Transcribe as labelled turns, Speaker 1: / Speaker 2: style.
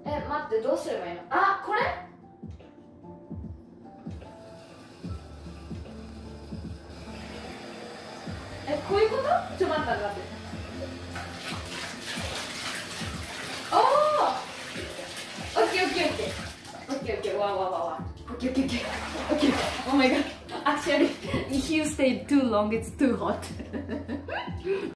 Speaker 1: 待って、どうすればいいの？あ、これ？こういうこと？ちょっと待って。おー、オッケーオッケーオッケーオッケーオッケー、わオッケーオッケーオッケーオッケー、oh my god, actually if you stay too long it's too hot